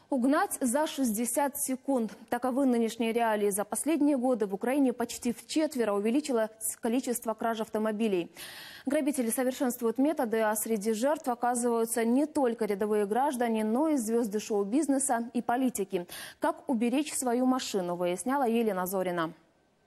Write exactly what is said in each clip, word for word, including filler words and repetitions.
Угнать за шестьдесят секунд. Таковы нынешние реалии. За последние годы в Украине почти вчетверо увеличилось количество краж автомобилей. Грабители совершенствуют методы, а среди жертв оказываются не только рядовые граждане, но и звезды шоу-бизнеса и политики. Как уберечь свою машину, выясняла Елена Зорина.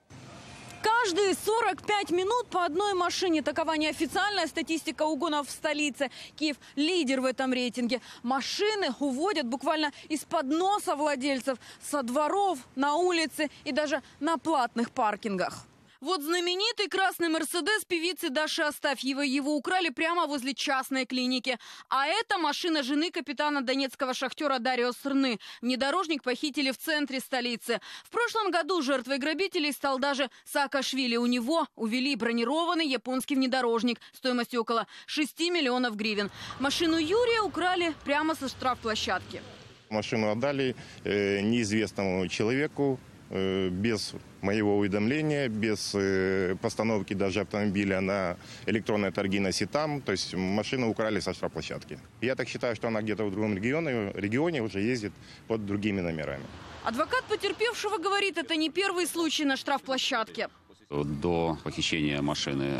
Каждые сорок пять минут по одной машине. Такова неофициальная статистика угонов в столице. Киев – лидер в этом рейтинге. Машины уводят буквально из-под носа владельцев, со дворов, на улице и даже на платных паркингах. Вот знаменитый красный «Мерседес» певицы Даши Астафьевой. Его украли прямо возле частной клиники. А это машина жены капитана донецкого шахтера Дарио Срны. Внедорожник похитили в центре столицы. В прошлом году жертвой грабителей стал даже Саакашвили. У него увели бронированный японский внедорожник стоимостью около шести миллионов гривен. Машину Юрия украли прямо со штрафплощадки. Машину отдали э, неизвестному человеку. Без моего уведомления, без постановки даже автомобиля на электронные торги на СИТАМ. То есть машину украли со штрафплощадки. Я так считаю, что она где-то в другом регионе, регионе уже ездит под другими номерами. Адвокат потерпевшего говорит, это не первый случай на штрафплощадке. До похищения машины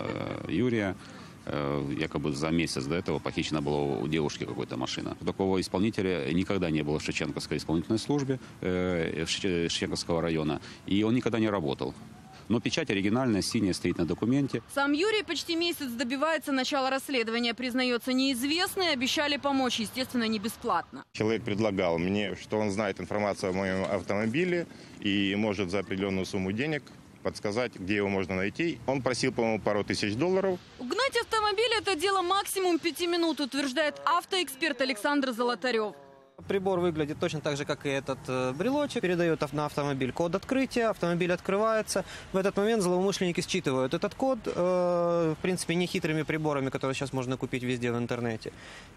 Юрия, якобы за месяц до этого похищена была у девушки какая-то машина. Такого исполнителя никогда не было в Шевченковской исполнительной службе э, Шевченковского района, и он никогда не работал. Но печать оригинальная, синяя, стоит на документе. Сам Юрий почти месяц добивается начала расследования. Признается, неизвестные обещали помочь, естественно, не бесплатно. Человек предлагал мне, что он знает информацию о моем автомобиле и может за определенную сумму денег подсказать, где его можно найти. Он просил, по-моему, пару тысяч долларов. Угнать автомобиль – это дело максимум пяти минут, утверждает автоэксперт Александр Золотарев. Прибор выглядит точно так же, как и этот э, брелочек. Передает на автомобиль код открытия, автомобиль открывается. В этот момент злоумышленники считывают этот код, э, в принципе, нехитрыми приборами, которые сейчас можно купить везде в интернете.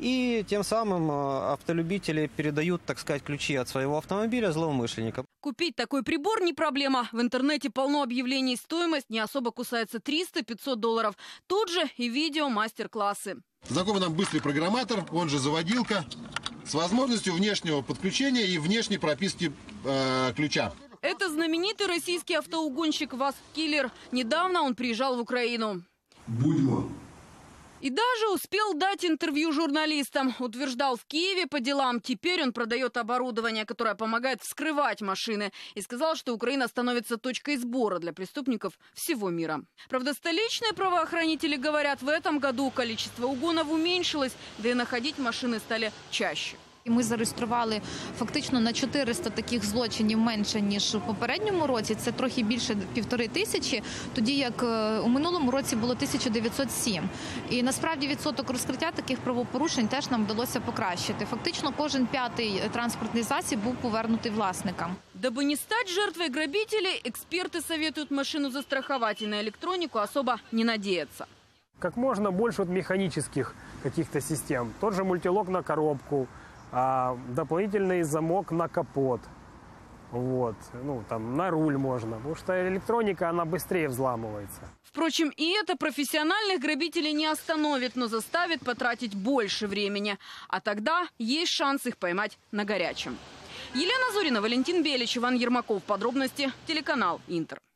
И тем самым э, автолюбители передают, так сказать, ключи от своего автомобиля злоумышленникам. Купить такой прибор не проблема. В интернете полно объявлений, стоимость не особо кусается триста-пятьсот долларов. Тут же и видео мастер-классы. Знакомый нам быстрый программатор, он же заводилка, с возможностью внешнего подключения и внешней прописки э, ключа. Это знаменитый российский автоугонщик Васкиллер. Недавно он приезжал в Украину. Будьмо. И даже успел дать интервью журналистам. Утверждал, в Киеве по делам. Теперь он продает оборудование, которое помогает вскрывать машины. И сказал, что Украина становится точкой сбора для преступников всего мира. Правда, столичные правоохранители говорят, в этом году количество угонов уменьшилось, да и находить машины стали чаще. Ми зареєстрували фактично на чотириста таких злочинів менше, ніж у попередньому році. Це трохи більше півтори тисячі, тоді як у минулому році було тисяча дев'ятсот сім. І насправді відсоток розкриття таких правопорушень теж нам вдалося покращити. Фактично кожен п'ятий транспортний засіб був повернутий власникам. Дабы не стать жертвой грабителей, эксперты советуют машину застраховать и на электронику особо не надеяться. Как можно больше вот механических каких-то систем. Тот же мультилок на коробку. А дополнительный замок на капот, вот, ну там на руль можно, потому что электроника, она быстрее взламывается. Впрочем, и это профессиональных грабителей не остановит, но заставит потратить больше времени. А тогда есть шанс их поймать на горячем. Елена Зорина, Валентин Белич, Иван Ермаков. Подробности телеканал Интер.